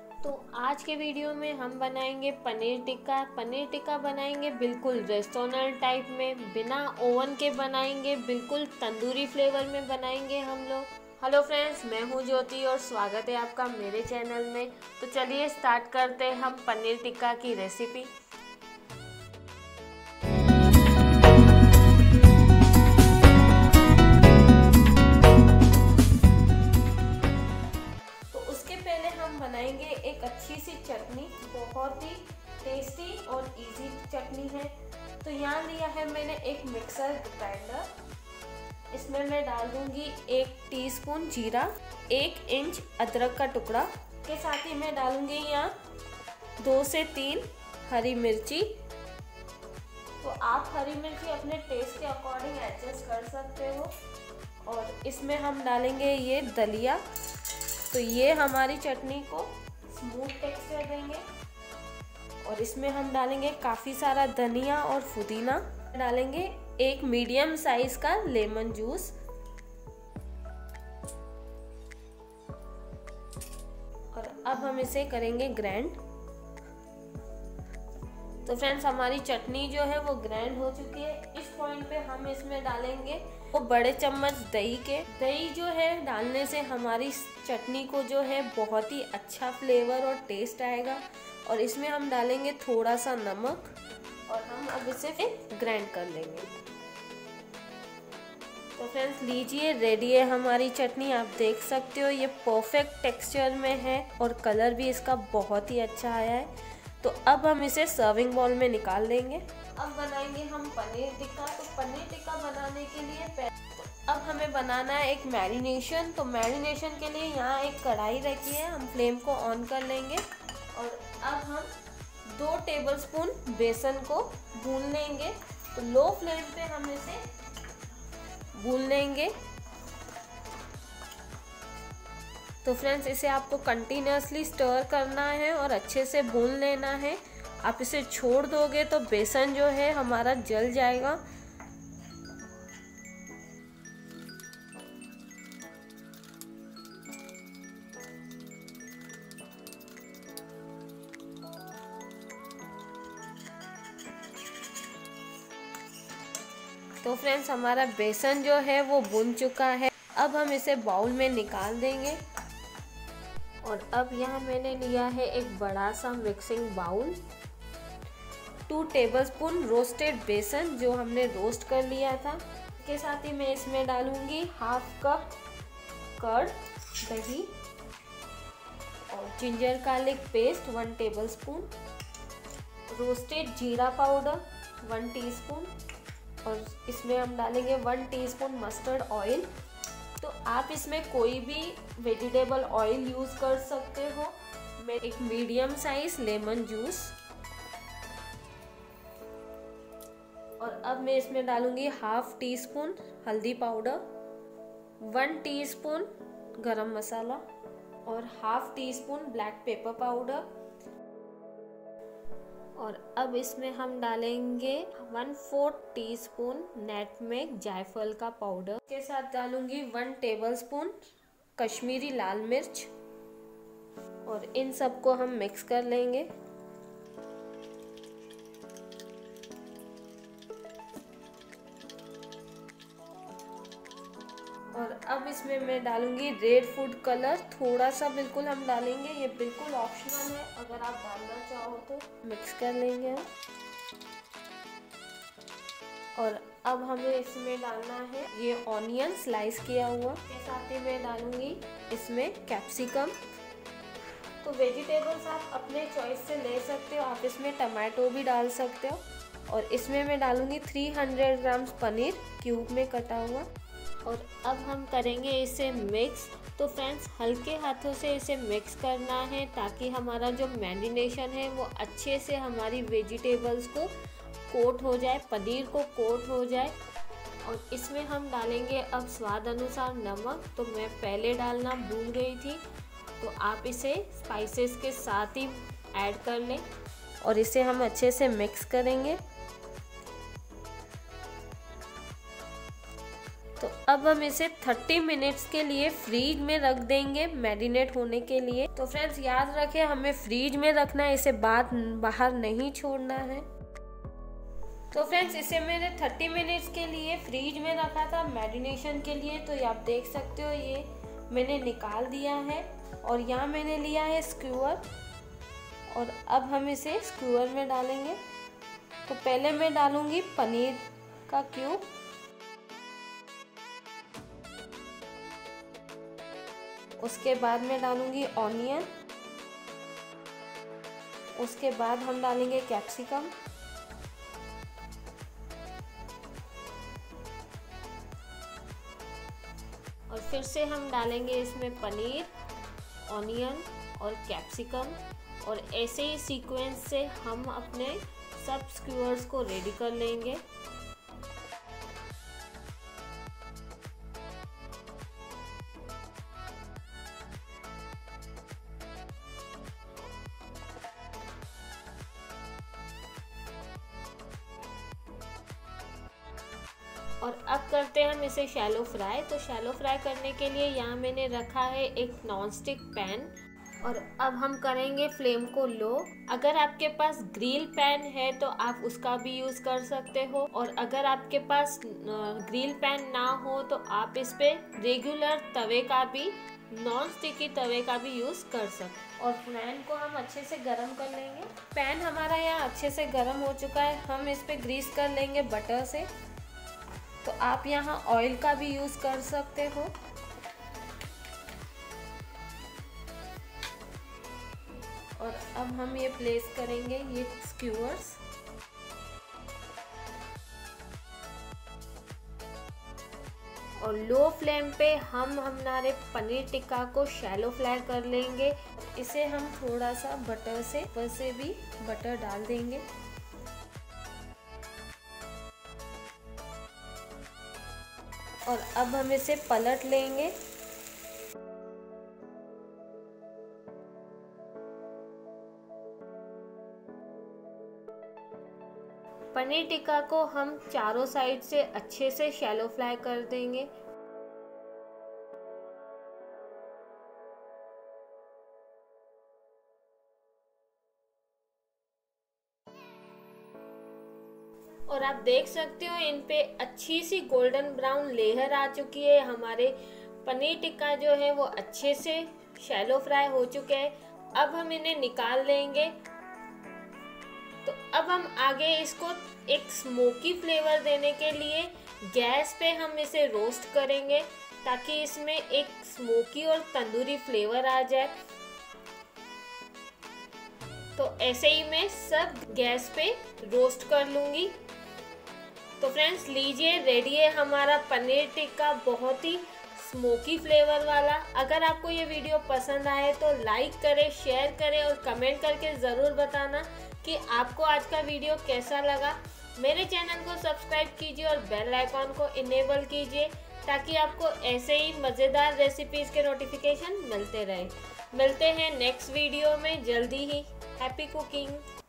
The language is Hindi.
तो आज के वीडियो में हम बनाएंगे पनीर टिक्का। पनीर टिक्का बनाएंगे बिल्कुल रेस्टोरेंट टाइप में, बिना ओवन के बनाएंगे, बिल्कुल तंदूरी फ्लेवर में बनाएंगे हम लोग। हेलो फ्रेंड्स, मैं हूँ ज्योति और स्वागत है आपका मेरे चैनल में। तो चलिए स्टार्ट करते हैं हम पनीर टिक्का की रेसिपी। बनाएंगे एक अच्छी सी चटनी, बहुत ही टेस्टी और इजी चटनी है। तो यहाँ लिया है मैंने एक मिक्सर ग्राइंडर। इसमें मैं डाल दूंगी 1 टीस्पून जीरा, 1 इंच अदरक का टुकड़ा के साथ ही मैं डालूंगी यहाँ 2 से 3 हरी मिर्ची। तो आप हरी मिर्ची अपने टेस्ट के अकॉर्डिंग एडजस्ट कर सकते हो। और इसमें हम डालेंगे ये दलिया। तो ये हमारी चटनी को स्मूथ टेक्सचर देंगे। और इसमें हम डालेंगे काफ़ी सारा धनिया और पुदीना। डालेंगे एक मीडियम साइज का लेमन जूस। और अब हम इसे करेंगे ग्राइंड। तो फ्रेंड्स, हमारी चटनी जो है वो ग्राइंड हो चुकी है। इस पॉइंट पे हम इसमें डालेंगे वो बड़े चम्मच दही जो है डालने से हमारी चटनी को जो है बहुत ही अच्छा फ्लेवर और टेस्ट आएगा। और इसमें हम डालेंगे थोड़ा सा नमक और हम अब इसे फिर ग्राइंड कर लेंगे। तो फ्रेंड्स, लीजिए रेडी है हमारी चटनी। आप देख सकते हो ये परफेक्ट टेक्सचर में है और कलर भी इसका बहुत ही अच्छा आया है। तो अब हम इसे सर्विंग बाउल में निकाल लेंगे। अब बनाएंगे हम पनीर टिक्का। तो पनीर टिक्का बनाने के लिए अब हमें बनाना है एक मैरिनेशन। तो मैरिनेशन के लिए यहाँ एक कढ़ाई रखी है, हम फ्लेम को ऑन कर लेंगे। और अब हम 2 टेबलस्पून बेसन को भून लेंगे। तो लो फ्लेम पे हम इसे भून लेंगे। तो फ्रेंड्स, इसे आपको कंटिन्यूसली स्टर करना है और अच्छे से भून लेना है। आप इसे छोड़ दोगे तो बेसन जो है हमारा जल जाएगा। तो फ्रेंड्स, हमारा बेसन जो है वो भून चुका है। अब हम इसे बाउल में निकाल देंगे। और अब यहाँ मैंने लिया है एक बड़ा सा मिक्सिंग बाउल। 2 टेबलस्पून रोस्टेड बेसन जो हमने रोस्ट कर लिया था। इसके साथ ही मैं इसमें डालूंगी 1/2 कप कर्ड दही और ginger garlic paste 1 tablespoon, roasted जीरा पाउडर 1 टीस्पून। और इसमें हम डालेंगे 1 टीस्पून मस्टर्ड ऑयल। तो आप इसमें कोई भी वेजिटेबल ऑयल यूज़ कर सकते हो। मैं एक मीडियम साइज लेमन जूस। और अब मैं इसमें डालूंगी 1/2 टीस्पून हल्दी पाउडर, 1 टीस्पून गरम मसाला और 1/2 टीस्पून ब्लैक पेपर पाउडर। और अब इसमें हम डालेंगे 1/4 टीस्पून नेटमेग जायफल का पाउडर। के साथ डालूंगी 1 टेबलस्पून कश्मीरी लाल मिर्च। और इन सबको हम मिक्स कर लेंगे। और अब इसमें मैं डालूंगी रेड फूड कलर, थोड़ा सा बिल्कुल हम डालेंगे। ये बिल्कुल ऑप्शनल है, अगर आप डालना चाहो तो। मिक्स कर लेंगे। और अब हमें इसमें डालना है ये ऑनियन स्लाइस किया हुआ। के साथ ही मैं डालूंगी इसमें कैप्सिकम। तो वेजिटेबल्स आप अपने चॉइस से ले सकते हो। आप इसमें टमाटो भी डाल सकते हो। और इसमें मैं डालूंगी 300 ग्राम पनीर क्यूब में कटा हुआ। और अब हम करेंगे इसे मिक्स। तो फ्रेंड्स, हल्के हाथों से इसे मिक्स करना है ताकि हमारा जो मैरिनेशन है वो अच्छे से हमारी वेजिटेबल्स को कोट हो जाए, पनीर को कोट हो जाए। और इसमें हम डालेंगे अब स्वाद अनुसार नमक। तो मैं पहले डालना भूल गई थी, तो आप इसे स्पाइसेस के साथ ही ऐड कर लें। और इसे हम अच्छे से मिक्स करेंगे। तो अब हम इसे 30 मिनट्स के लिए फ्रीज में रख देंगे मैरिनेट होने के लिए। तो फ्रेंड्स याद रखें, हमें फ्रीज में रखना है, इसे बाहर नहीं छोड़ना है। तो फ्रेंड्स इसे मैंने 30 मिनट्स के लिए फ्रीज में रखा था मैरिनेशन के लिए। तो ये आप देख सकते हो, ये मैंने निकाल दिया है और यहाँ मैंने लिया है स्क्यूअर और अब हम इसे स्क्यूअर में डालेंगे। तो पहले मैं डालूंगी पनीर का क्यूब, उसके बाद मैं डालूंगी ऑनियन, उसके बाद हम डालेंगे कैप्सिकम, और फिर से हम डालेंगे इसमें पनीर, ऑनियन और कैप्सिकम, और ऐसे ही सीक्वेंस से हम अपने सब स्क्यूअर्स को रेडी कर लेंगे। और अब करते हैं हम इसे शैलो फ्राई। तो शैलो फ्राई करने के लिए यहाँ मैंने रखा है एक नॉनस्टिक पैन और अब हम करेंगे फ्लेम को लो। अगर आपके पास ग्रिल पैन है तो आप उसका भी यूज़ कर सकते हो, और अगर आपके पास ग्रिल पैन ना हो तो आप इस पे रेगुलर तवे का भी, नॉन स्टिकी तवे का भी यूज़ कर सकते। और पैन को हम अच्छे से गरम कर लेंगे। पैन हमारा यहाँ अच्छे से गरम हो चुका है, हम इस पे ग्रीस कर लेंगे बटर से। तो आप यहाँ ऑयल का भी यूज़ कर सकते हो। और अब हम ये प्लेस करेंगे ये स्क्यूअर्स, और लो फ्लेम पे हम हमारे पनीर टिक्का को शैलो फ्राई कर लेंगे। इसे हम थोड़ा सा बटर से, ऊपर से भी बटर डाल देंगे। और अब हम इसे पलट लेंगे। पनीर टिक्का को हम चारों साइड से अच्छे से शैलो फ्राई कर देंगे। और आप देख सकते हो इन पे अच्छी सी गोल्डन ब्राउन लेयर आ चुकी है। हमारे पनीर टिक्का जो है वो अच्छे से शैलो फ्राई हो चुके हैं। अब हम इन्हें निकाल लेंगे। तो अब हम आगे इसको एक स्मोकी फ्लेवर देने के लिए गैस पे हम इसे रोस्ट करेंगे, ताकि इसमें एक स्मोकी और तंदूरी फ्लेवर आ जाए। तो ऐसे ही मैं सब गैस पे रोस्ट कर लूँगी। तो फ्रेंड्स लीजिए, रेडी है हमारा पनीर टिक्का, बहुत ही स्मोकी फ्लेवर वाला। अगर आपको ये वीडियो पसंद आए तो लाइक करें, शेयर करें और कमेंट करके ज़रूर बताना कि आपको आज का वीडियो कैसा लगा। मेरे चैनल को सब्सक्राइब कीजिए और बेल आइकॉन को इनेबल कीजिए, ताकि आपको ऐसे ही मज़ेदार रेसिपीज़ के नोटिफिकेशन मिलते रहे। मिलते हैं नेक्स्ट वीडियो में जल्दी ही। Happy cooking.